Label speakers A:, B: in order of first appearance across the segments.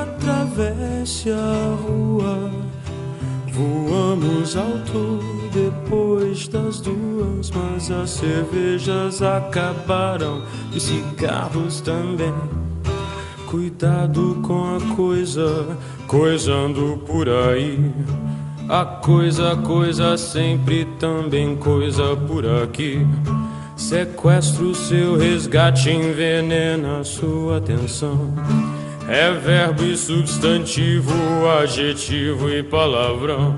A: atravesse a rua. Voamos alto depois das 2, mas as cervejas acabaram e cigarros também. Cuidado com a coisa, coisando por aí. A coisa sempre também coisa por aqui. Sequestro, seu resgate envenena sua atenção. É verbo e substantivo, adjetivo e palavrão.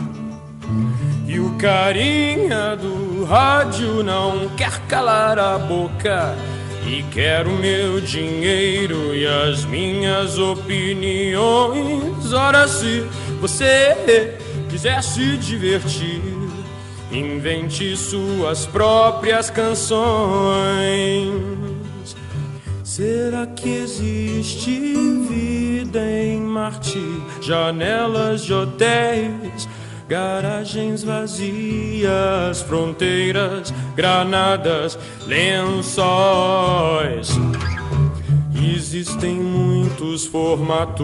A: E o carinha do rádio não quer calar a boca e quer o meu dinheiro e as minhas opiniões. Ora, se você quiser se divertir, invente suas próprias canções. Será que existe vida em Marte? Janelas de hotéis, garagens vazias, fronteiras, granadas, lençóis. Existem muitos formatos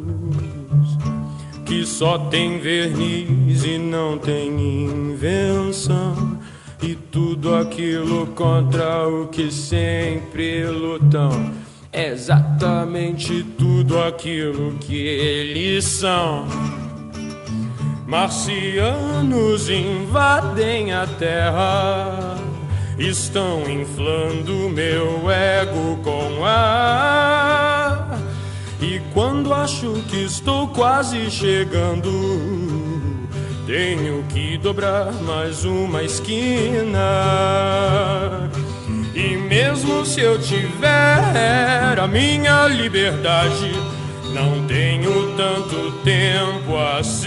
A: que só tem verniz e não tem invenção. E tudo aquilo contra o que sempre lutam, exatamente tudo aquilo que eles são. Marcianos invadem a Terra, estão inflando meu ego com ar. E quando acho que estou quase chegando, tenho que dobrar mais uma esquina. E mesmo se eu tiver a minha liberdade, não tenho tanto tempo assim.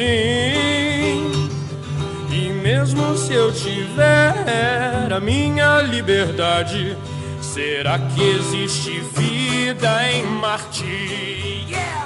A: E mesmo se eu tiver a minha liberdade, será que existe vida em Marte? Yeah!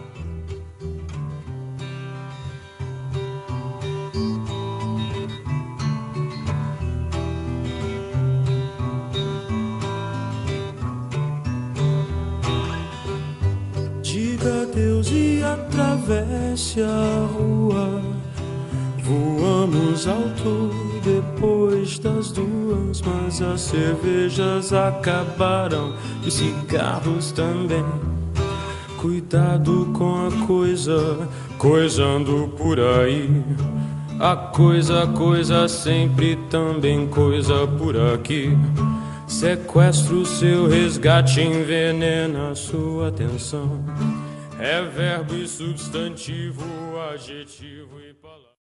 A: Diga adeus e atravesse a rua. Voamos alto depois das 2, mas as cervejas acabaram e cigarros também. Cuidado com a coisa, coisando por aí. A coisa sempre também coisa por aqui. Sequestro, seu resgate envenena sua atenção. É verbo e substantivo, adjetivo e palavra.